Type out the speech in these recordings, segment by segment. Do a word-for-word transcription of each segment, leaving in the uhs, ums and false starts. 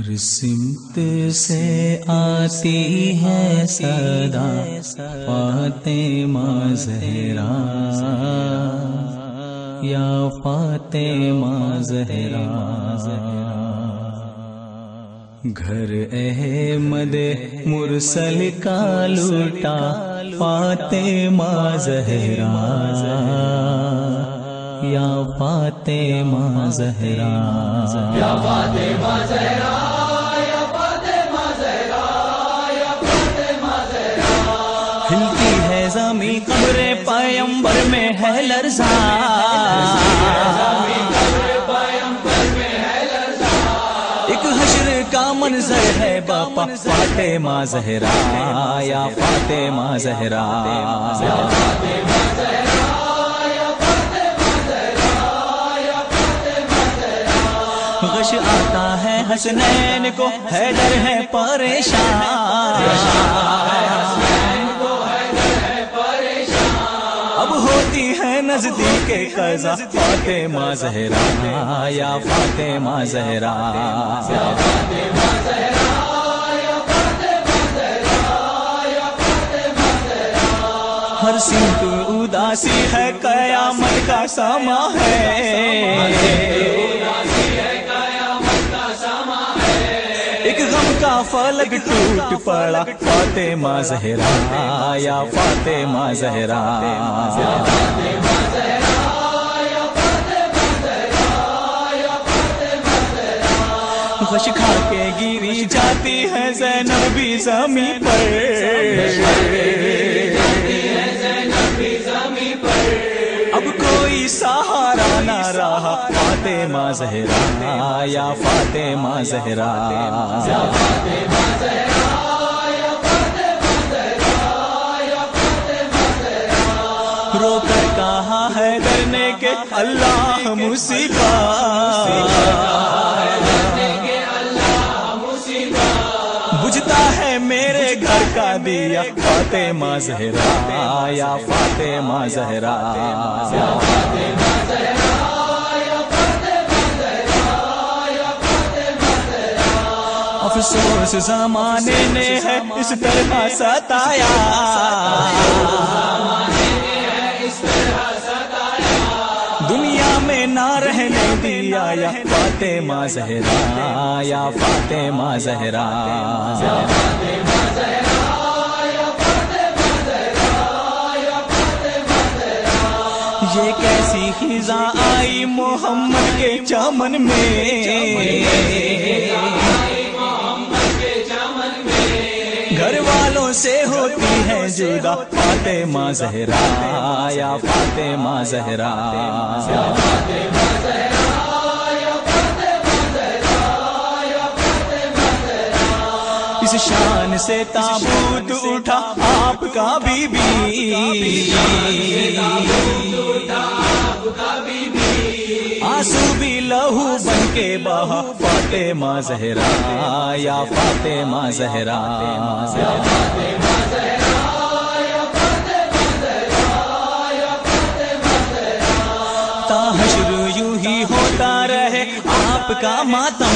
ہر سمت سے آتی ہے صدا فاطمہ زہرا یا فاطمہ زہرا، گھر احمد مرسل کا لوٹا فاطمہ زہرا یا فاطمہ زہرا، یا فاطمہ زہرا، یا فاطمہ زہرا، یا فاطمہ زہرا۔ ہلتی ہے زمین قبر پیمبر میں ہے لرزا، ایک حشر کا منظر ہے باپا فاطمہ زہرا یا فاطمہ زہرا، غش آتا ہے حسنین کو، حیدر ہے پریشان، اب ہوتی ہے نزدیک قضا فاطمہ زہرا یا فاطمہ زہرا، ہر سمت اداسی ہے قیامت کا سما ہے، ایک غم کا فلک ٹوٹ پڑا فاطمہ زہرا یا فاطمہ زہرا، غش کھا کے گری جاتی ہے زینب بھی زمین پر، اب کوئی سہارا نہ رہا فاطمہ زہرا یا فاطمہ زہرا، رو کر کہا ہے ڈرنے کے اللہ مصیبت، بجھتا ہے میرے گھر کا دیا فاطمہ زہرا یا فاطمہ زہرا، افسوس زمانے نے ہے اس طرح ستایا، دنیا میں نہ رہنے دیا یا فاطمہ زہرا یا فاطمہ زہرا، یہ کیسی خزاں آئی محمد کے چمن میں، گھر والوں سے ہوتی ہے جدا فاطمہ زہرا یا فاطمہ زہرا، اس شان سے تابوت اٹھا آپ کا بی بی، آنسو بھی لہو بن کے بہا فاطمہ زہرا یا فاطمہ زہرا، تا حشر یوں ہی ہوتا رہے آپ کا ماتم،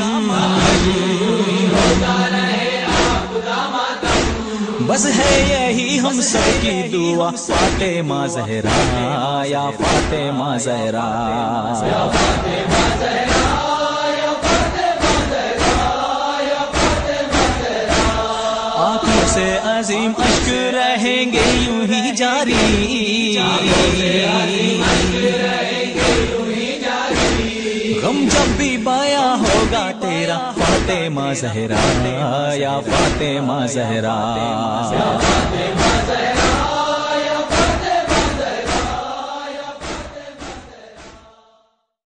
بس ہے یہی ہم سب کی دعا فاطمہ زہرا یا فاطمہ زہرا، آنکھوں سے عظیم اشک رہیں گے یوں ہی جاری، غم جب بھی بیاں ہوگا تیرا فاطمہ زہرا یا فاطمہ زہرا۔